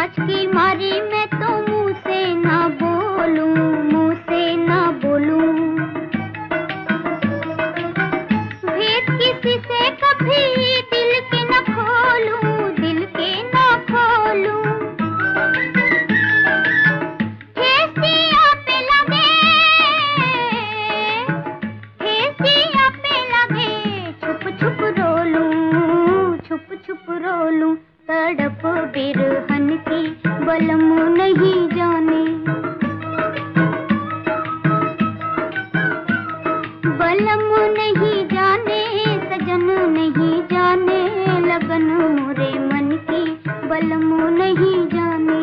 लाज की मारी मैं तो मुंह से ना बोलूं, मुंह से ना बोलूं। भेद किसी से कभी दिल के ना खोलूं, दिल के ना खोलूं। ठेसिया पे लगे, ठेसिया पे लगे, छुप छुप रोलूं, छुप छुप रोलूं। तड़प बिरहन की बलम नहीं जाने, बलम नहीं जाने, सजन नहीं जाने, लगन मोरे मन की बलम नहीं जाने।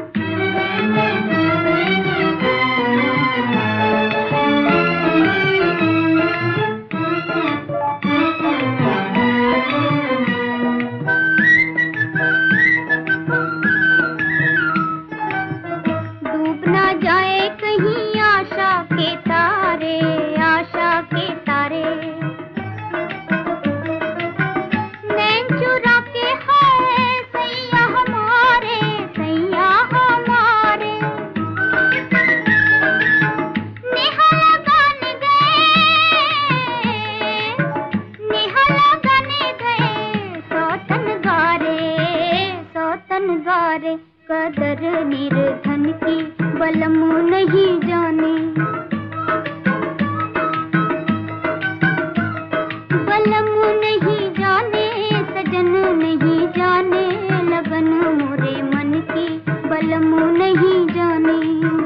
जाए कहीं आशा के तारे, आशा के तारे। नैन चुरा के है सैया हमारे, सैया हमारे। नेहा लगाने गए, नेहा लगाने गए, सौतन गारे, सौतन गारे। कदर निर्धन की बलम नहीं जाने, बलम नहीं जाने, सजन नहीं जाने, लगन मोरे मन की बलम नहीं जाने।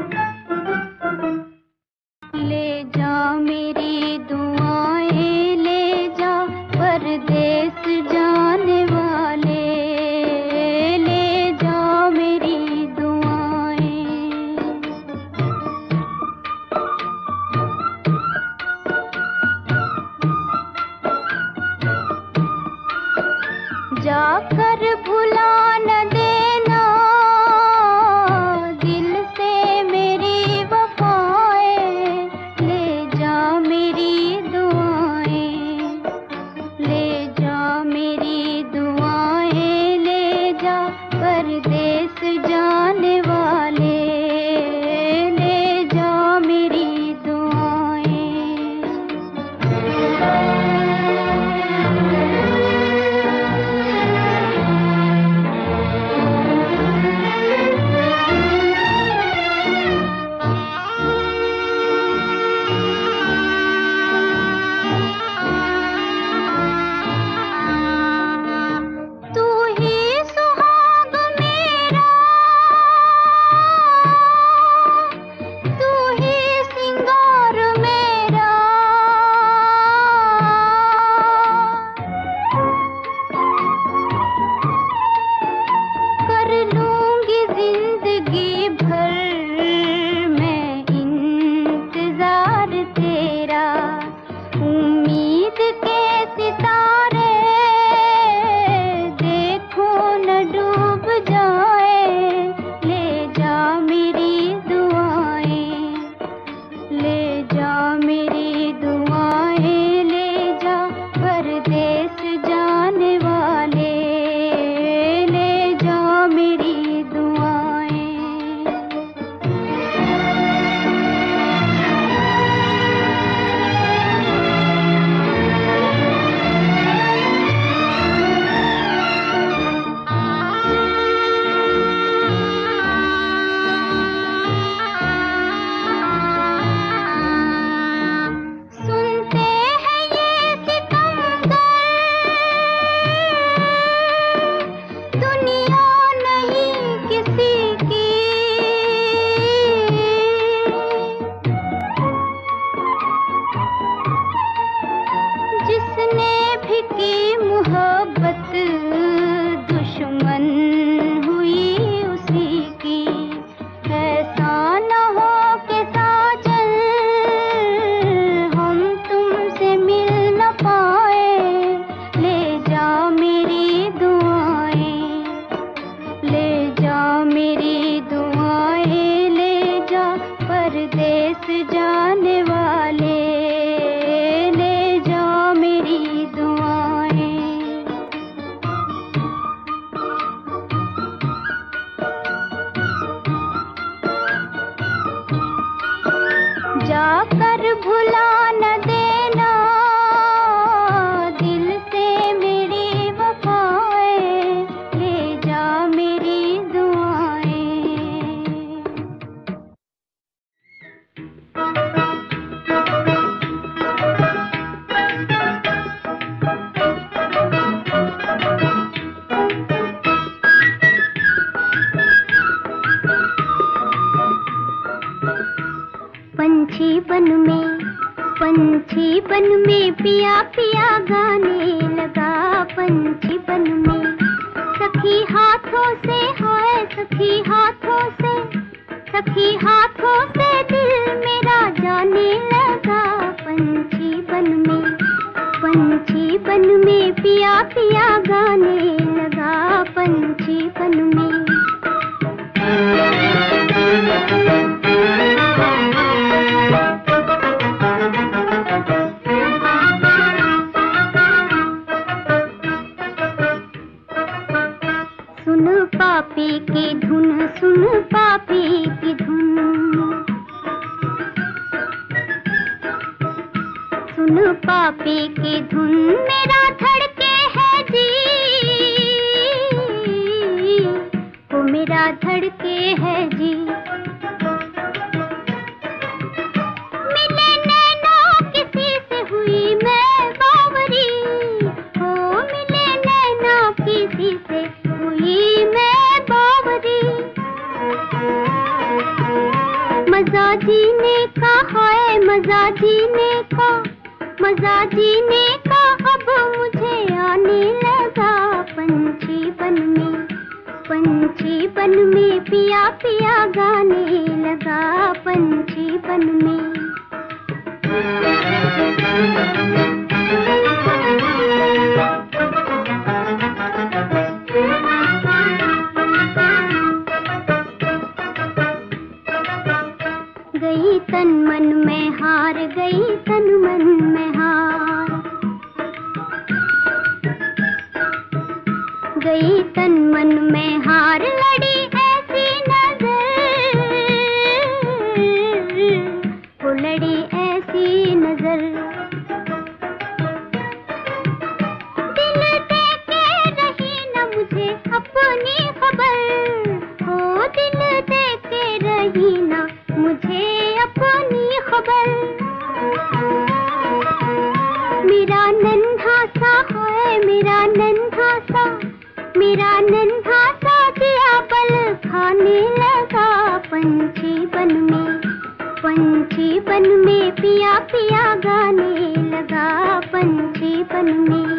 ले जा मेरी दुआएं, ले जा परदेस जाने वाले, ले जा मेरी जाकर भुला न देना, दिल से मेरी वफाएं। ले जा मेरी दुआएं, ले जा मेरी दुआएं, ले जा परदेस जाने वाले, ले जा मेरी भुला न देना, दिल से मेरी वफाएं ले जा मेरी दुआएं। पंछी बन में पिया पिया गाने लगा, पंछी बन में सखी हाथों से, हाय सखी हाथों से, सखी हाथों से दिल मेरा जाने लगा। पंछी बन में पिया पिया गाने लगा, पंछी बन में। सुन पापी की धुन, सुन पापी की धुन, सुन पापी की धुन, मेरा धड़के है जी, वो मेरा धड़के है जी। मिले नैना किसी से हुई मैं बावरी, हो मिले नैना किसी से हुई मैं बावरी। मजा जीने का है, मजा जीने का, मजा जीने का अब मुझे आने लगा। पंछी बन में पिया पिया गाने लगा, पंछी बन में। गई तन मन में हार, गई तन मन में हार, गई तन मन में हार। लड़ी ऐसी नजर, वो लड़ी ऐसी नजर। दिल दे के रही न मुझे अपनी खबर, हो दिल दे के रही न मुझे अपनी खबर। मेरा नन्हा सा है, मेरा नन्हा सा, मेरा नन्हा सा दिया पल खाने लगा। पंछी बन में पिया पिया गाने लगा, पंछी बन में।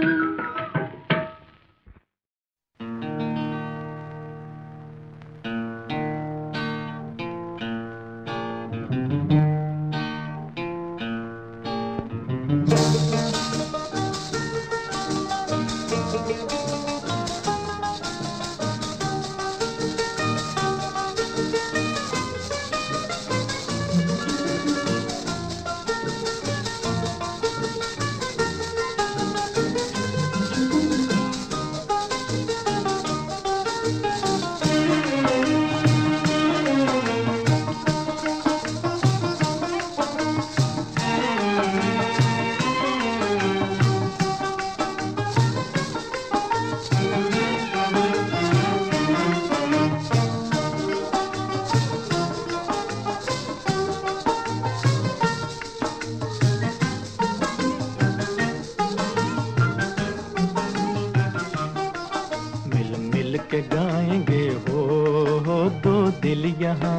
के गाएंगे हो दो दिल यहाँ,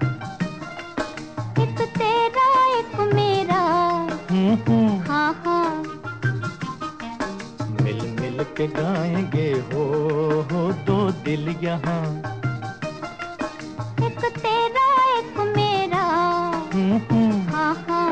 एक तेरा एक मेरा, हाँ हाँ। मिल मिल के गाएंगे हो दो दिल यहाँ, एक तेरा एक मेरा, हाँ हाँ।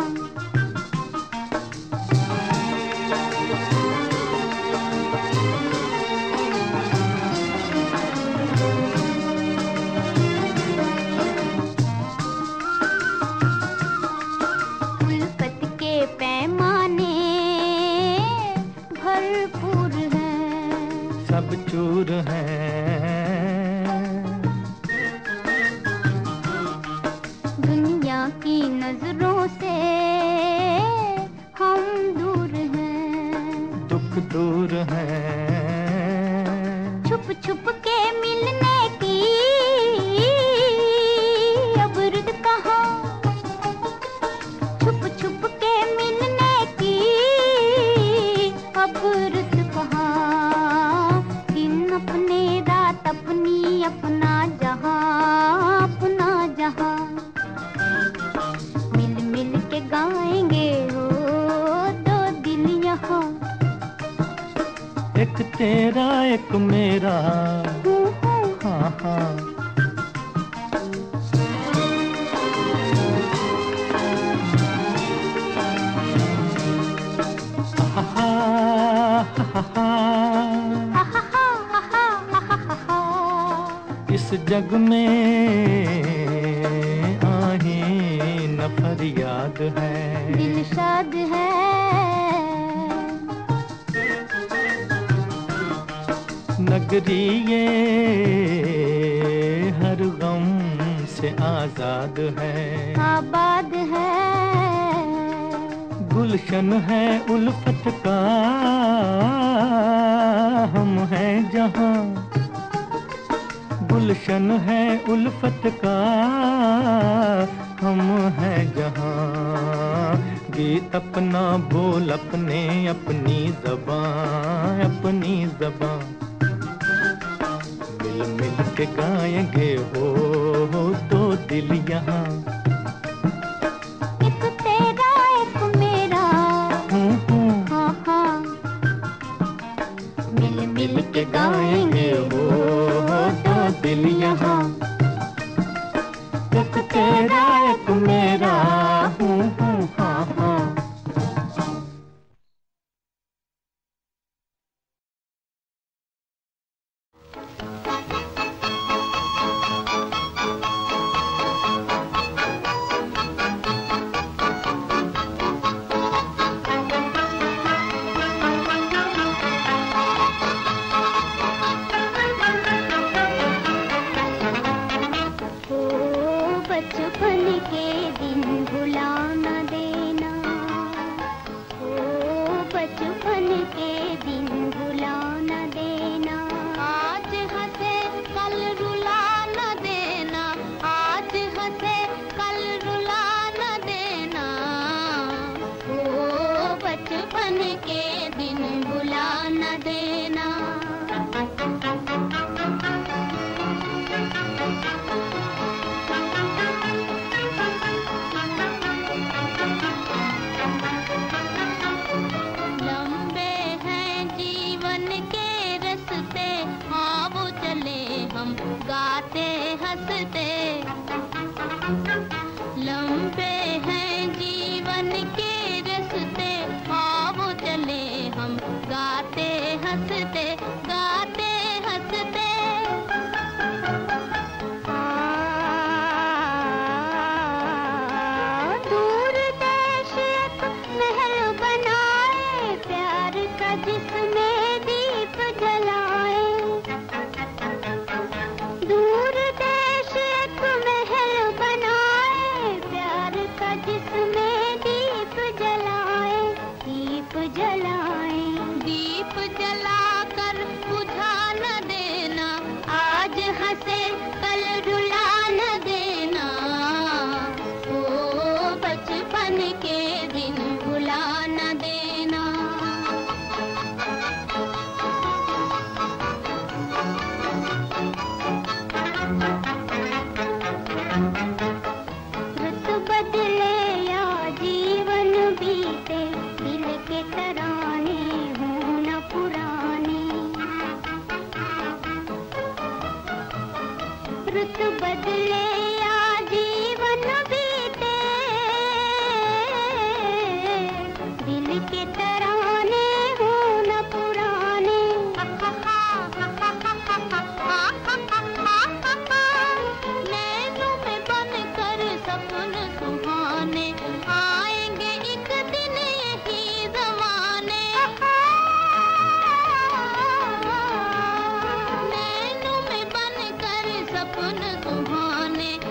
सब चूर हैं, दुनिया की नजरों से छुप के मिलने की अब रुत कहाँ, छुप छुप के मिलने की अब रुत कहाँ। दिन अपने रात अपनी अपना जहाँ, अपना जहाँ। मिल मिल के गाएंगे हो दो दिल यहाँ। एक तेरा एक मेरा, हाँ हाँ। इस जग में आही न फरियाद है, दिल शाद है। नगरी ये हर गम से आजाद है, आबाद है। गुलशन है उल्फत का हम हैं जहाँ, गुलशन है उल्फत का हम हैं जहाँ। गीत अपना बोल अपने अपनी ज़बान, अपनी ज़बान। मिल मिल के गाएंगे हो दो दिल यहाँ। एक तेरा एक मेरा, हाँ हाँ। मिल मिल के गाएंगे हो दो दिल यहाँ। एक तेरा एक मेरा, हाँ हाँ। बचपन के दिन भुला न देना, ओ बचपन के दिन भुला न देना। आज हंसे कल रुला न देना, आज हंसे कल रुला न देना। ओ बचपन के दिन भुला न देना। गाते हंसते लंबे हैं जीवन के रस्ते, आओ चले हम गाते हंसते, गाते हंसते। दूर देश एक महल बनाए, प्यार का जिसमें दीप जलाए। दूर देश एक महल बनाए, प्यार का जिसमें दीप जलाए, दीप जलाए। दीप जलाकर बुझा न देना, आज हंसे कल रुला न देना। ओ बचपन के दिन भुला न देना। रुत बदले या जीवन बीते, दिल के तराने हों न पुराने। रुत बदले या जीवन बीते, दिल के तराने हों न पुराने। नैनों में बनकर सपन सुहाने, आएंगे एक दिन यही ज़माने। नैनों में बनकर सपन सुहाने,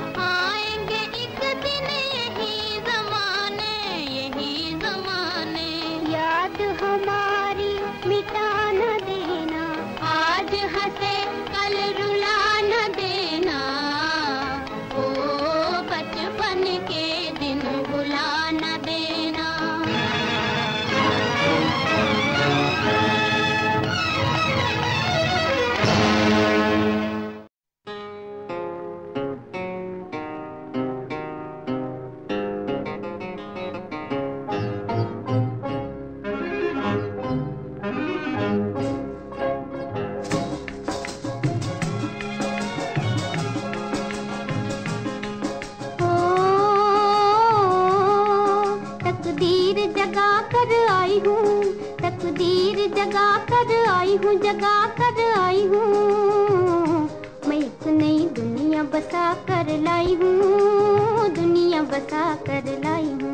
आई हूँ, तकदीर जगा कर आई हूँ, जगा कर आई हूँ। मैं एक नई दुनिया बसा कर लाई हूँ, दुनिया बसा कर लाई हूँ।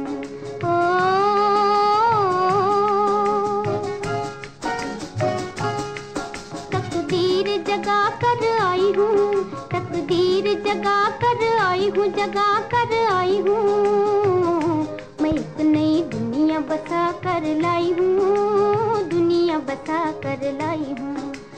तकदीर जगा कर आई हूँ, तकदीर जगा कर आई हूँ, जगा कर आई हूँ। मैं एक नई दुनिया बसा कर लाई हूँ, दुनिया बसा कर लाई हूँ।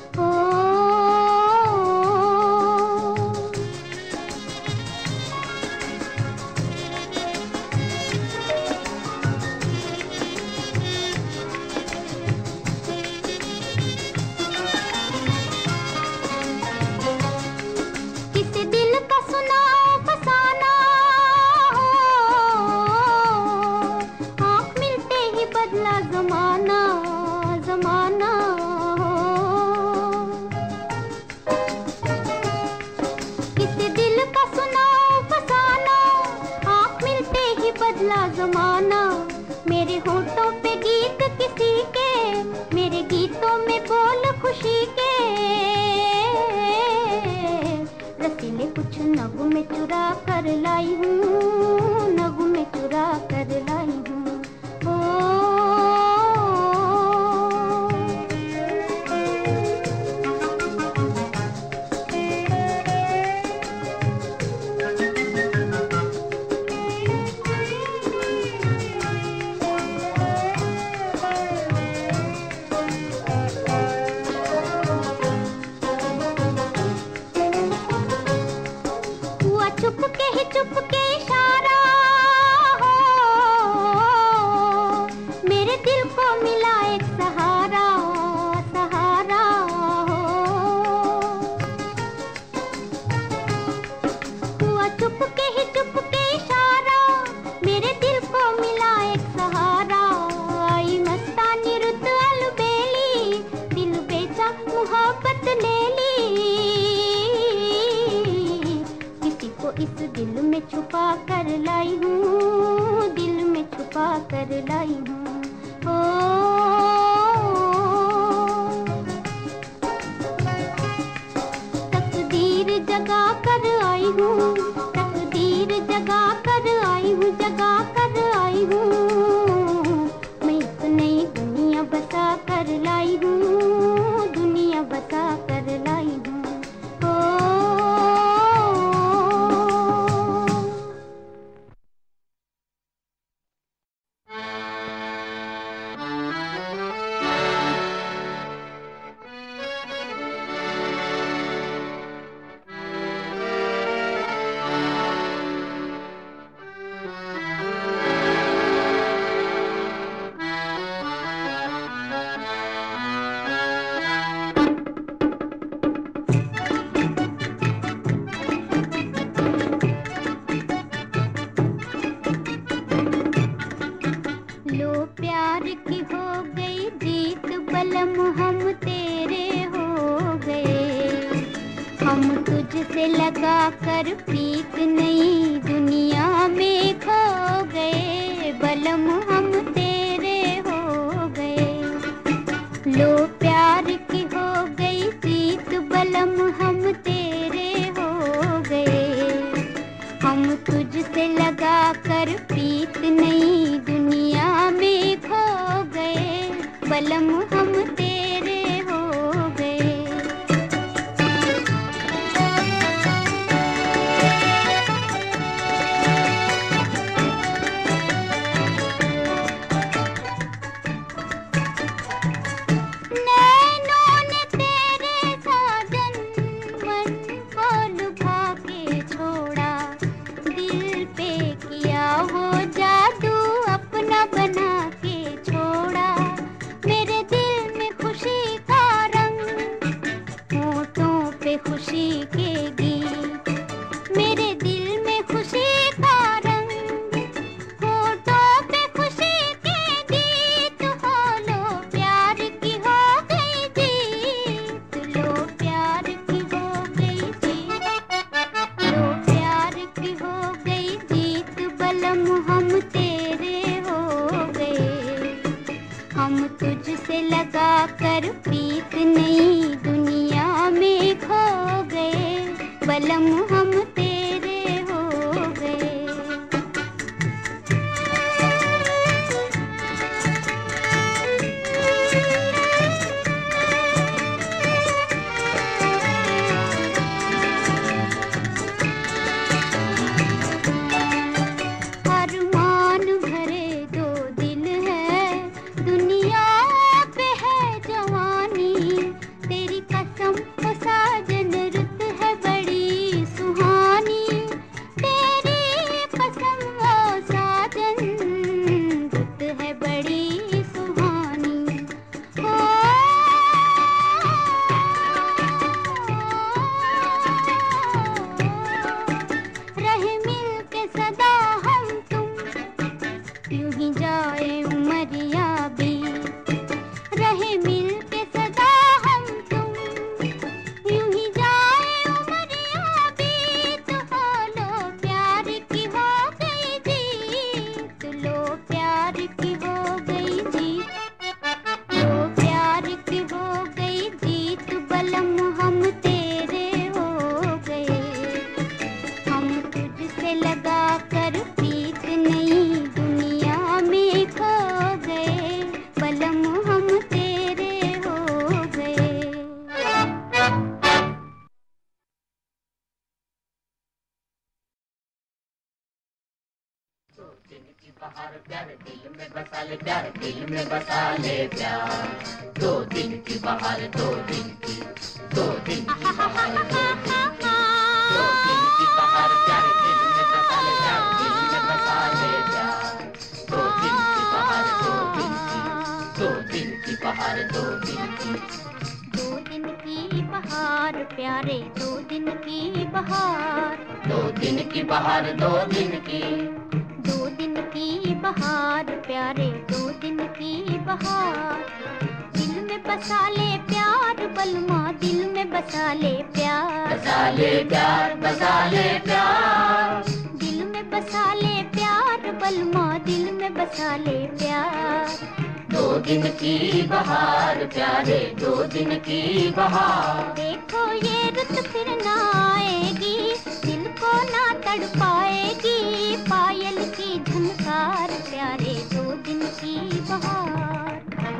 जमाना मेरे होठों पे गीत किसी के, मेरे गीतों में बोल खुशी के। रसीले कुछ नगमे चुरा कर लाई हूँ, नगमे चुरा कर लाई हूँ। चुप के इशारा हो, मेरे दिल को मिला एक सहारा, सहारा हो। हुआ चुप के इशारा, मेरे दिल को मिला एक सहारा। आई मस्तानी रुत अलबेली, दिल बेचा मोहब्बत ले ली। इस दिल में छुपा कर लाई हूँ, दिल में छुपा कर लाई हूँ। तकदीर जगा कर आई हूँ, तकदीर जगा कर आई हूँ, जगा कर आई हूँ। मैं एक नई दुनिया बसा कर लाई हूँ, दुनिया बसा कर लाई हूँ। लगा कर प्रीत नई दुनिया में खो गए, बलम हम तेरे हो गए। लो प्यार की हो गई प्रीत, बलम हम तेरे हो गए। हम तुझसे लगा कर प्रीत नई दुनिया में खो गए, बलम हम तेरे हो गए। बलम हम तेरे हो गए। अरमान भरे दो दिल है, दुनिया पे है जवानी, तेरी कसम ओ साजन रुत है बड़ी सुहानी, तेरी कसम ओ साजन रुत है बड़ी सुहानी। ओ रहे मिल के सदा हम तुम, यूं ही जाए उमरिया भी, रहे मिल के सदा हम तुम, यूं ही जाए उमरिया भी। तो लो प्यार की हो गई जीत, लो प्यार की हो गई जीत, लो प्यार की हो गई जीत, बलम हम तेरे हो गए। हम तुझसे लगा कर प्रीत नई दुनिया में खो गए, बलम हम तेरे हो गए। बहार प्यार दिल में बसा ले, प्यार दिल में बसा ले प्यार। 2 दिन की बहार, 2 दिन की, 2 दिन की बहार, 2 दिन की बहार, प्यार दिल में बसा ले, प्यार दिल में बसा ले प्यार। 2 दिन की बहार, 2 दिन की, 2 दिन की बहार, 2 दिन की। 2 दिन की बहार प्यारे, 2 दिन की बहार, 2 दिन की बहार, 2 दिन की, 2 दिन की बहार प्यारे, 2 दिन की बहार। दिल में बसा ले प्यार बलमा, दिल में बसा ले प्यार, बसा ले प्यार, बसा ले प्यार। दिल में बसा ले प्यार बलमा, दिल में बसा ले प्यार। 2 दिन की बहार प्यारे, 2 दिन की बहार। देखो ये रुत फिर ना आएगी, दिल को ना तड़पाएगी, पायल की झनकार प्यारे, 2 दिन की बहार।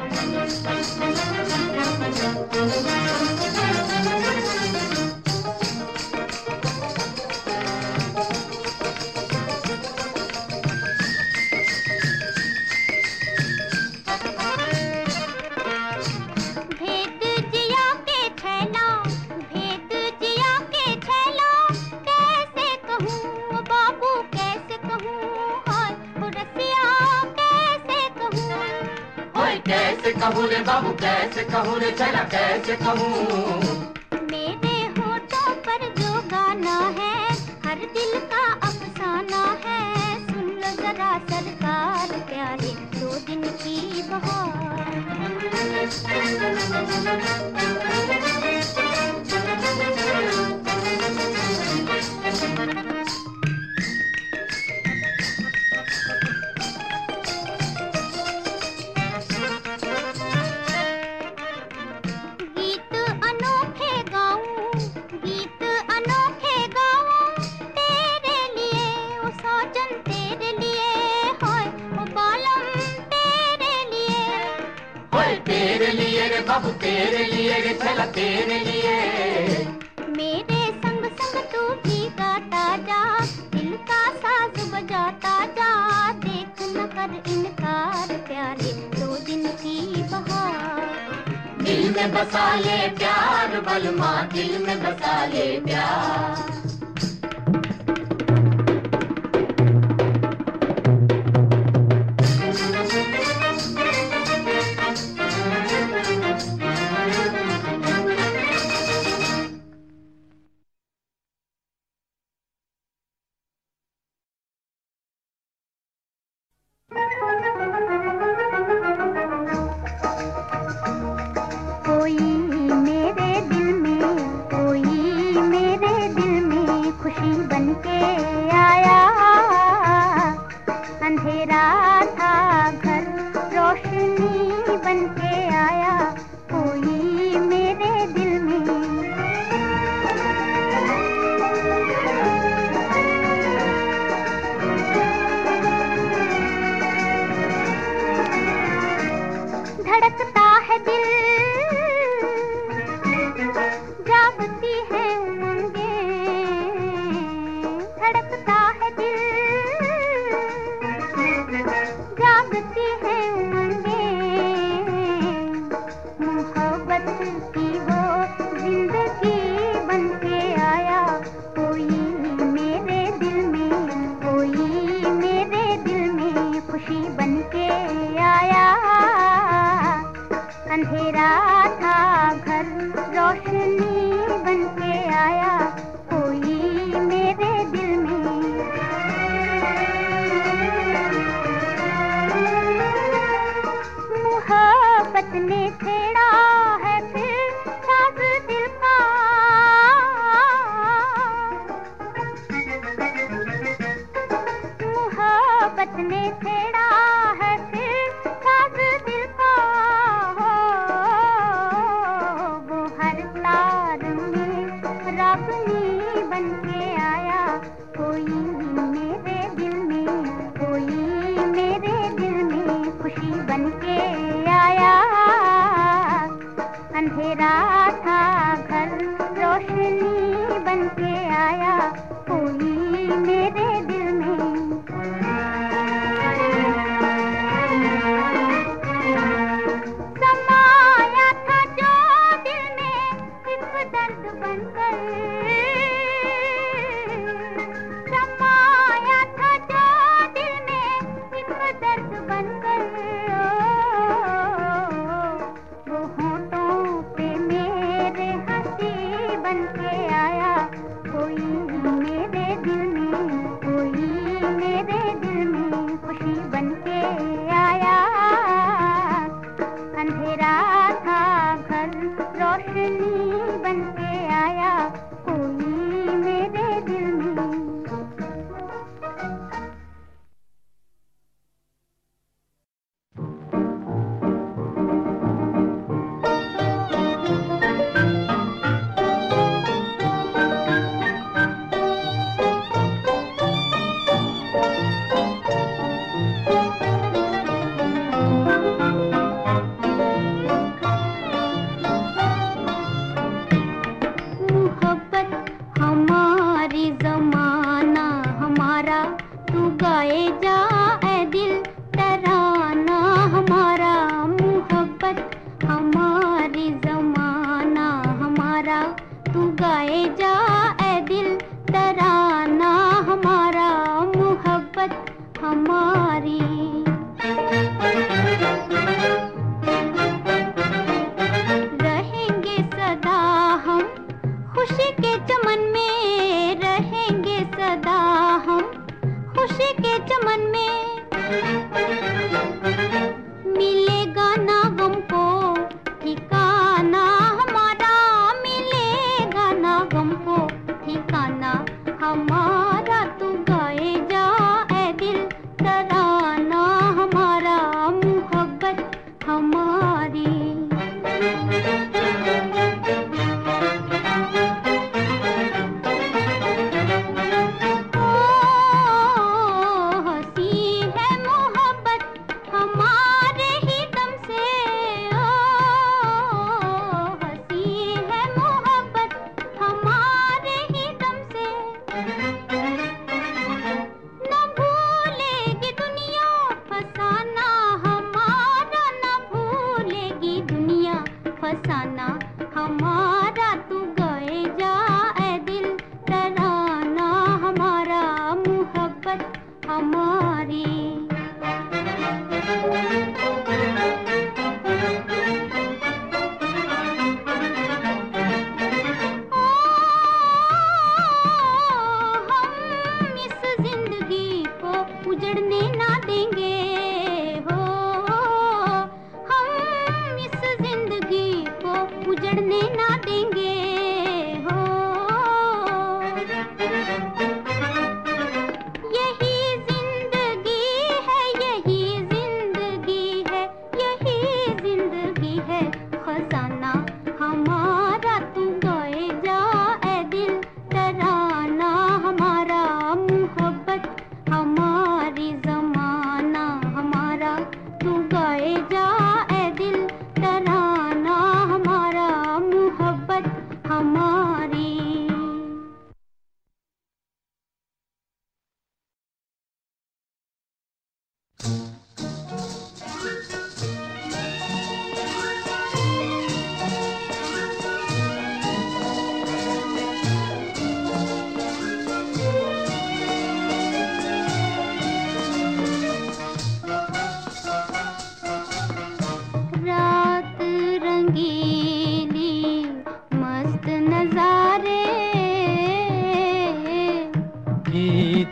भेद जिया के छैला, भेद जिया के छैला, कैसे कहूँ बाबू कैसे कहूँ, हाय ओ रसिया कैसे कहूँ। ओए कैसे कहूँ रे बाबू, कैसे कहूँ रे चला, कैसे कहूँ। मेरे होठों पर जो गाना है, हर दिल का अफसाना है, सुन लो जरा सरकार प्यारे, 2 दिन की बहार। गीत अनोखे गाऊं, गीत अनोखे गाऊं, तेरे लिए ओ साजन तेरे लिए, हाय ओ बालम तेरे लिए। ओए तेरे लिए रे बाबू, तेरे लिए रे चला, तेरे लिए। मेरे संग संग तू भी गाता जा, दिल का साज बजाता जा, देख न कर इनकार प्यारे, 2 दिन की बहार। दिल में बसा ले प्यार बलमा, दिल में बसा ले प्यार। कोई मेरे दिल में, कोई मेरे दिल में खुशी बनके आया, अंधेरा था घर रोशनी बनके आया, कोई मेरे दिल में। जागती है उमंगे, धड़कता है दिल, जागती है उमंगे, मोहब्बत की वो जिंदगी बन के आया कोई मेरे दिल में, कोई मेरे दिल में खुशी बन के आया। अंधेरा था घर रोशनी बन के आया कोई मेरे दिल में। मोहब्बत ने छेड़ा है फिर साज दिल का, मोहब्बत ने छेड़ा है फिर साज दिल का, वो हर तार में रागनी बन के आया कोई मेरे दिल में, कोई मेरे दिल में खुशी बन के आया। अंधेरा था घर रोशनी बन के आया कोई मेरे दिल में। समाया था जो दिल में एक दर्द बनकर, समाया था जो दिल में एक दर्द बनकर, वो होठों पे मेरे हंसी बन के आया कोई मेरे दिल में, कोई मेरे दिल में खुशी बन के आया। अंधेरा था घर रोशनी बन के आया कोई मेरे दिल में। मोहब्बत हमारी ज़माना हमारा, तू गाए जा ऐ दिल तराना हमारा। मोहब्बत हमारी ज़माना हमारा, तू गाए जा ऐ दिल तराना हमारा। मोहब्बत हमारी रहेंगे सदा हम खुशी के चमन में, रहेंगे सदा हम खुशी के चमन में। मिलेगा ना गम को ठिकाना हमारा, मिलेगा ना गम को ठिकाना हमारा। तू गाए जा ऐ दिल तराना हमारा। मोहब्बत हमारी हंसी है मोहब्बत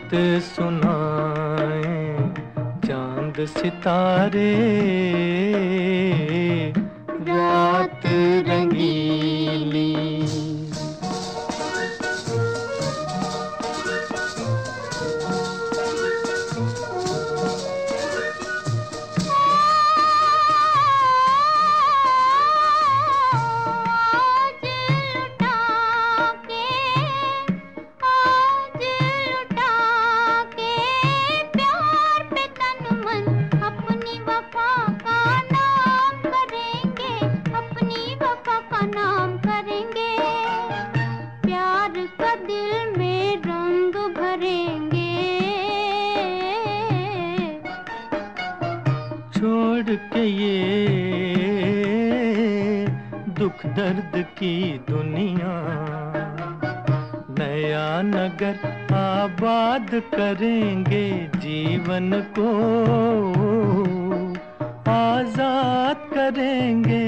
गीत सुनाए चांद सितारे, रात रंगीली। छोड़ के ये दुख दर्द की दुनिया, नया नगर आबाद करेंगे, जीवन को आजाद करेंगे।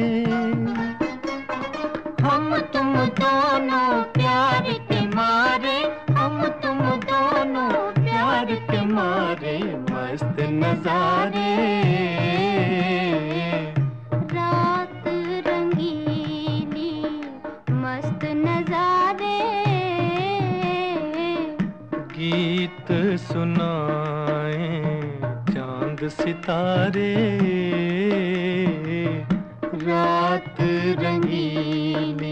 हम तुम दोनों प्यार के मारे, हम तुम दोनों प्यार के मारे, मस्त नजारे, रात रंगीली मस्त नजारे। गीत सुनाए चांद सितारे, रात रंगीली।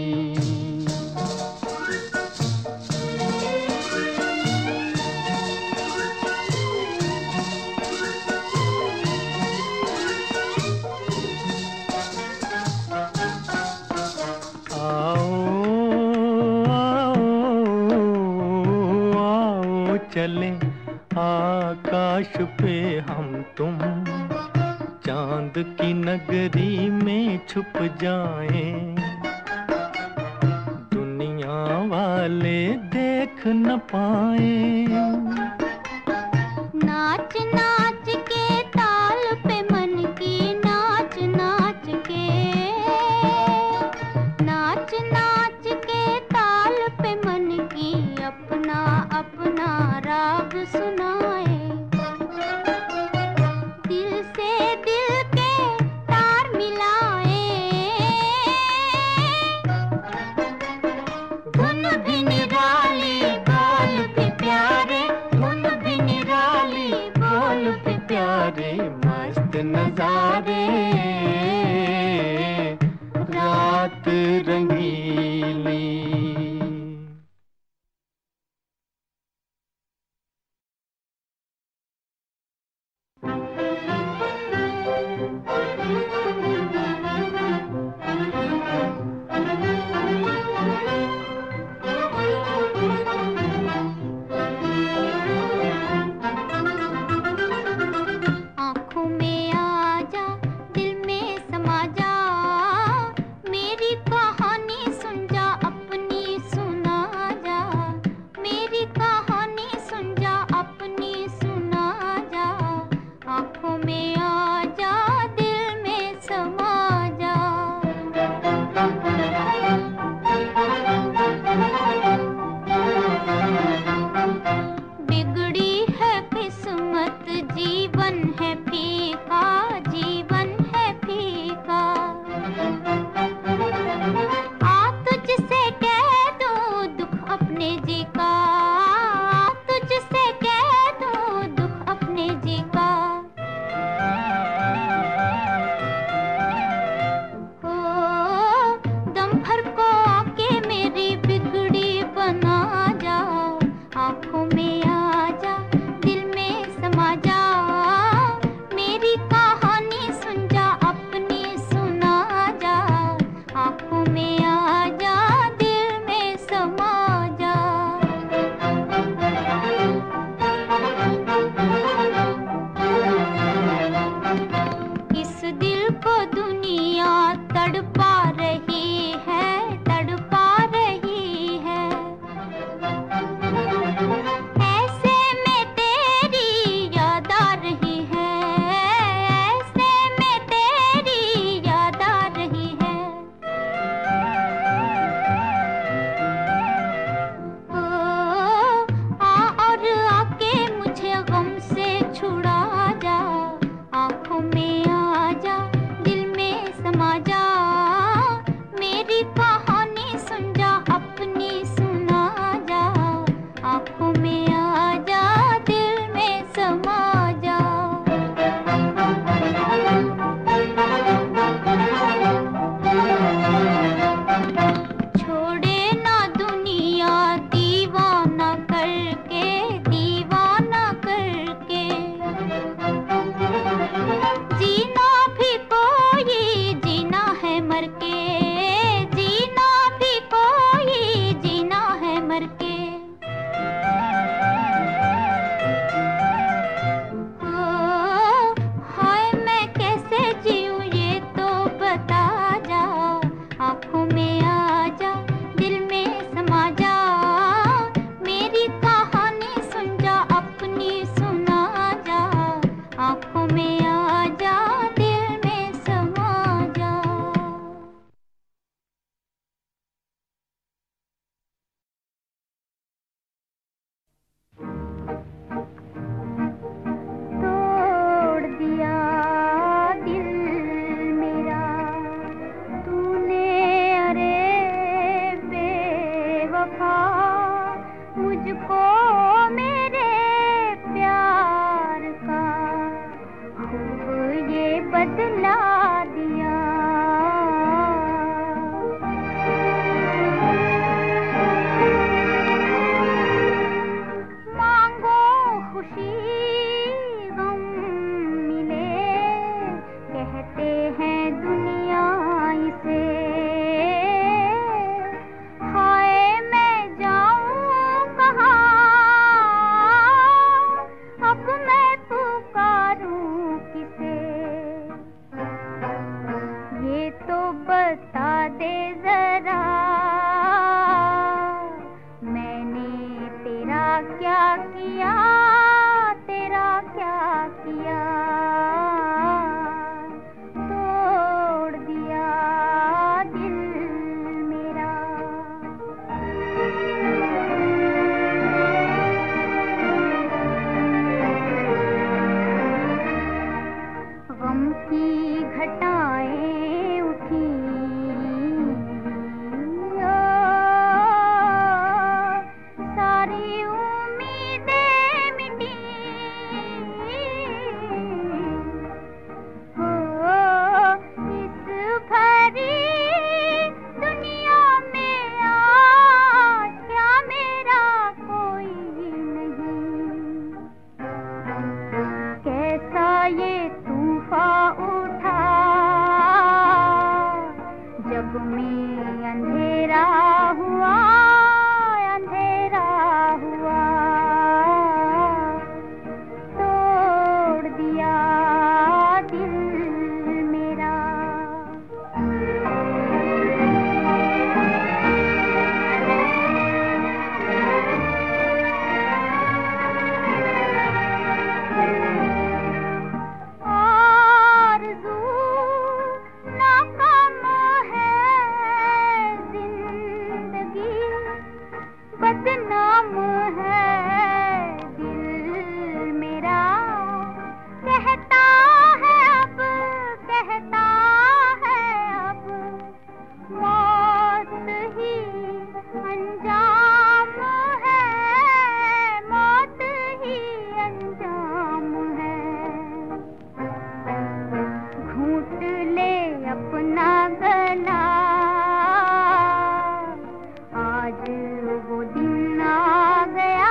चले आकाश पे हम तुम, चांद की नगरी में छुप जाएं, दुनिया वाले देख न पाए। नाच नाच के ताल पे मन की नाच नाच के, नाच नाच के ताल पे मन की अपना अपना राग सुनाए। दिल से दिल के तार मिलाए, धुन भी निराली बोल भी प्यारे, धुन भी निराली बोल भी प्यारे, मस्त नजारे, रात रंगीली। आँखों में आजा, दिल में मुझको मेरे प्यार का खूब ये बदला दिया। मांगो खुशी गम मिले, कहते हैं दुनिया इसे। हाय मैं जाऊं कहाँ, अब मैं पुकारूं किसे। ये तो बता दे जरा, मैंने तेरा क्या किया, तेरा क्या किया। तोड़ दिया दिल मेरा। गम की घटाएं उठी, सारी उम्मीदें मिटी। इस भरी दुनिया में आज क्या मेरा कोई नहीं। कैसा ये तूफान उठा जब में अंधेरा हुआ, अंधेरा हुआ। तोड़ दिया दिल मेरा। आरज़ू नाकाम है जिंदगी, बदनाम है दिल मेरा। कहता है अब, कहता है अब, मौत ही अंजाम है, मौत ही अंजाम है। घूंट ले अपना गला, आज वो दिन आ गया,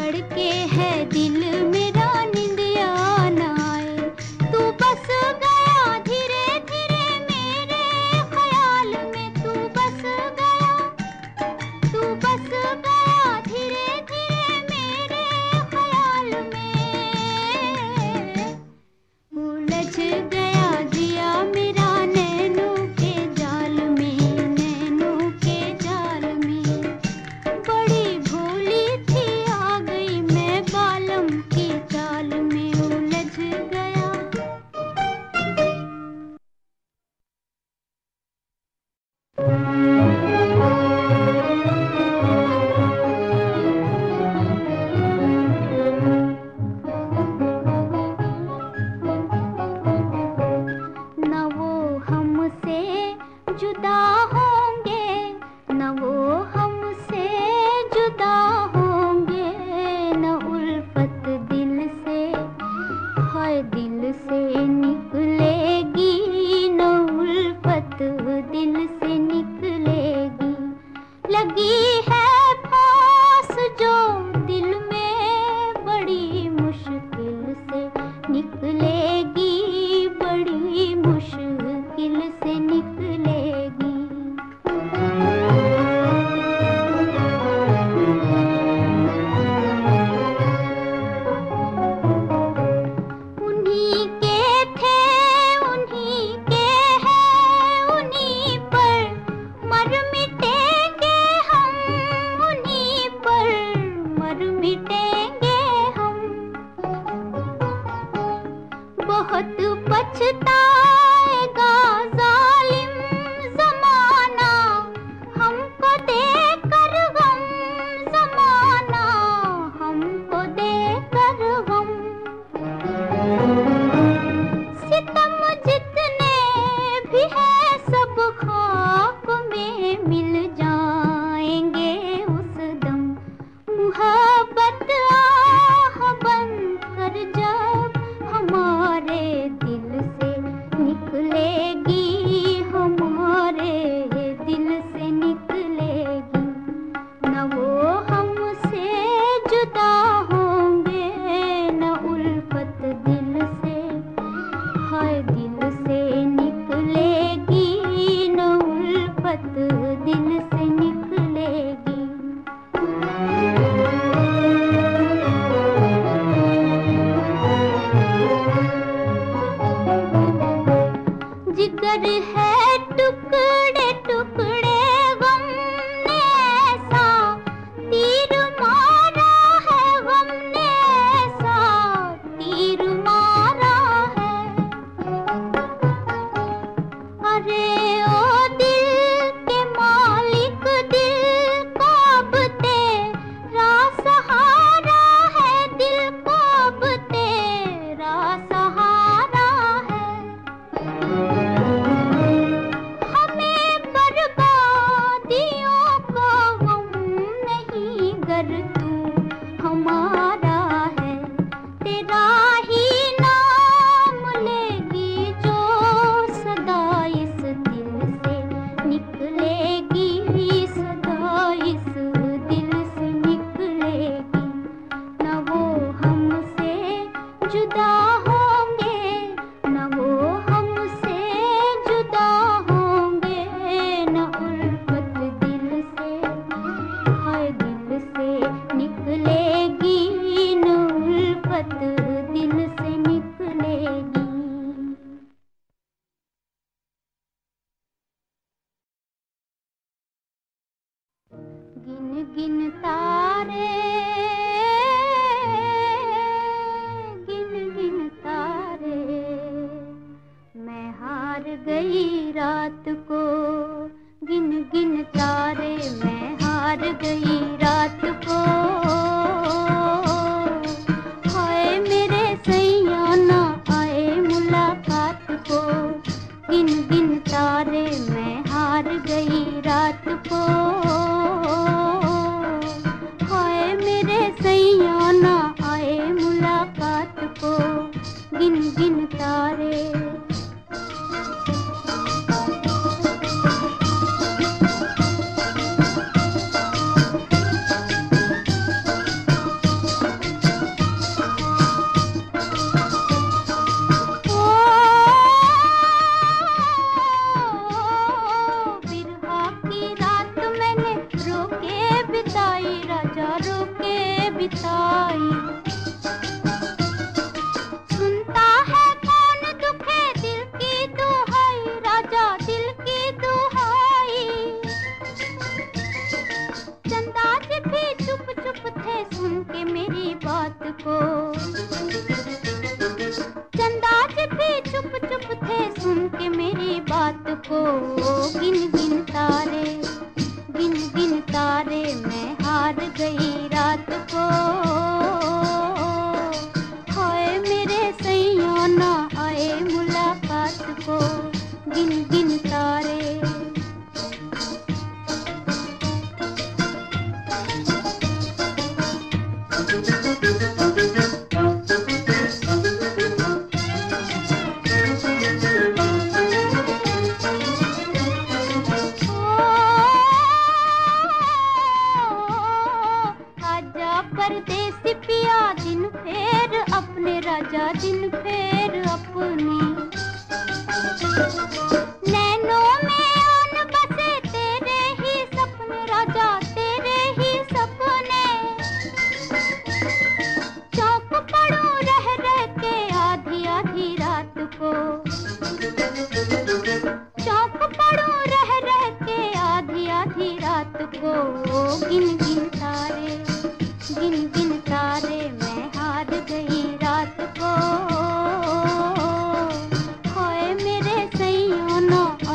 धड़के है दिल मेरा निंदिया न आए। तू बस गया धीरे धीरे मेरे ख्याल में, तू बस गया धीरे धीरे मेरे ख्याल में। उलझ गया जिया मेरा नैनों के जाल में, नैनों के जाल में। बड़ी भोली थी आ गई मैं बालम की चाल में, उलझ गया। न वो हमसे जुदा होंगे, न वो हमसे जुदा होंगे, न उल्फत दिल से, हाय दिल से निकलेगी, न उल्फत दिल से निकलेगी। लगी है फांस जो दिल में बड़ी मुश्किल से निकलेगी, बड़ी मुश्किल से निकलेगी। उन्हीं के थे, उन्हीं के हैं, उन्हीं पर मर मिटेंगे हम, उन्हीं पर मर मिटेंगे हम। बहुत पछताएगा जालिम ज़माना हमको देकर गम, ज़माना हमको देकर गम। सितम जितने भी है सब खाक में मिल जाएंगे उस दम। मुहब्बत आह बनकर जब हमारे दिल से निकलेगी, हमारे दिल से निकलेगी। न वो हमसे जुदा होंगे, न उल्फत दिल से, हाय दिल से निकलेगी, न उल्फत दिल से निकलेगी। जिगर है टुकड़े टुकड़े गम ने ऐसा तीर मारा है, गम ने ऐसा तीर मारा है। अरे ओ दिल के मालिक, दिल को अब तेरा सहारा है, दिल को अब तेरा सहारा है। हमें बर्बादियों का गम नहीं गर तू हमारा है। तेरा ही नाम लेगी जो सदा इस दिल से निकलेगी, सदा इस दिल से निकलेगी। न वो हमसे जुदा होंगे, न वो हमसे जुदा होंगे, न उल्फत दिल से, हाय दिल से निकलेगी, न उल्फत दिल से निकलेगी। गिन गिन तारे, गिन गिन तारे, मैं हार गई रात को। गिन गिन तारे, मैं हार गई रात को। हाय मेरे सैया ना आए मुलाकात को। गिन गिन तारे, मैं हार गई रात को। हाय मेरे सैया ना आए मुलाकात को। गिन गिन तारे। के बिताई। सुनता है कौन दुखे दिल की दुहाई, राजा दिल की दुहाई। चंदाज भी चुप चुप थे सुन के मेरी बात को, चंदाज भी चुप चुप थे सुन के मेरी बात को। गिन गिन तारे, गिन गिन तारे मैं हार गई रात को। हाय मेरे सैया ना आए मुलाकात को। गिन गिन तारे। परदेसी पिया दिन फेर अपने, राजा दिन फेर अपने। नैनों में आन बसे तेरे ही सपने, राजा तेरे ही सपने। चौक पड़ूं रह रह के आधी आधी रात को, चौक पड़ूं रह रह के आधी आधी रात को। गिन गिन तारे, गिन गिन तारे मैं हार गई रात को। हाय मेरे सैया ना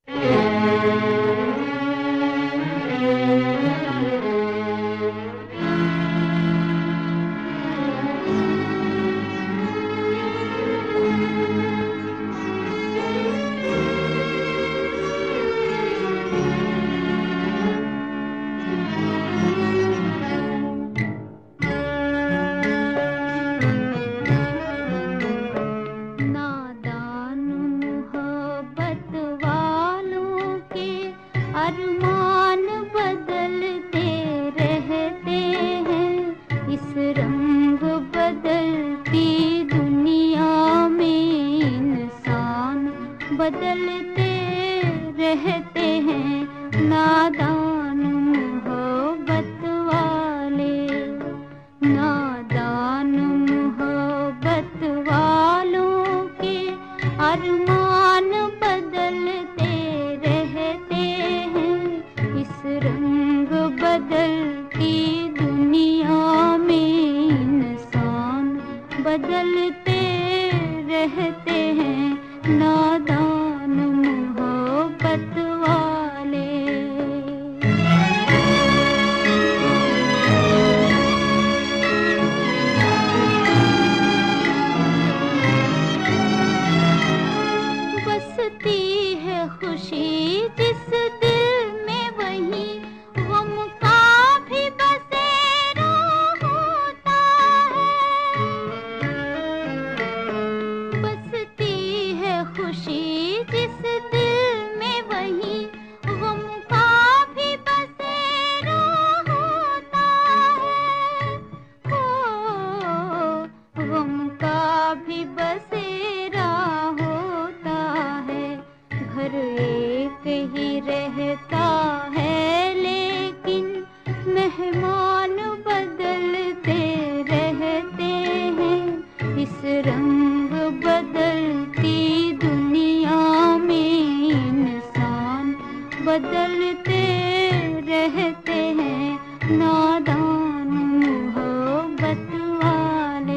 अरमान बदलते रहते हैं इस रंग बदलती दुनिया में इंसान बदलते रहते हैं नादान मोहब्बत वाले नादान मोहब्बत वालों के अरमान बदलते रंग बदलती दुनिया में इंसान बदलते रहते हैं नादान मोहब्बत वाले। बसती है खुशी जिस दिल में वही गम का भी बसेरा होता है। बसती है खुशी जिस दिल में वही गम का भी बसेरा होता है। हो गम का भी बसेरा होता है। घर एक ही रहता है लेकिन मेहमान बदलते रहते हैं इस रंग बदलती दुनिया में इंसान बदलते रहते हैं नादान मोहब्बत वाले।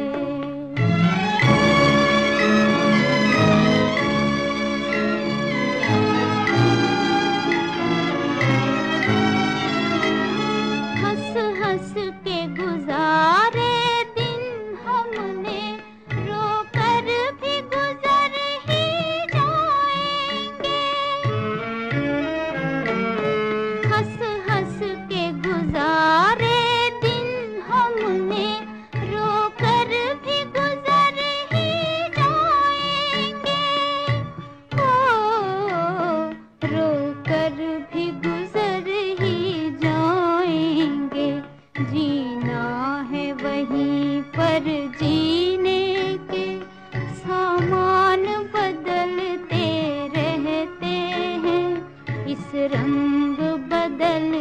हंस के गुजारे दिन हमने रोकर भी गुजर ही जाएंगे। हंस के गुजारे दिन हमने रोकर भी गुजर ही जाएंगे। रोकर भी गुजर ही जाएंगे। जीना है वहीं पर जीने के सामान बदलते रहते हैं इस रंग बदल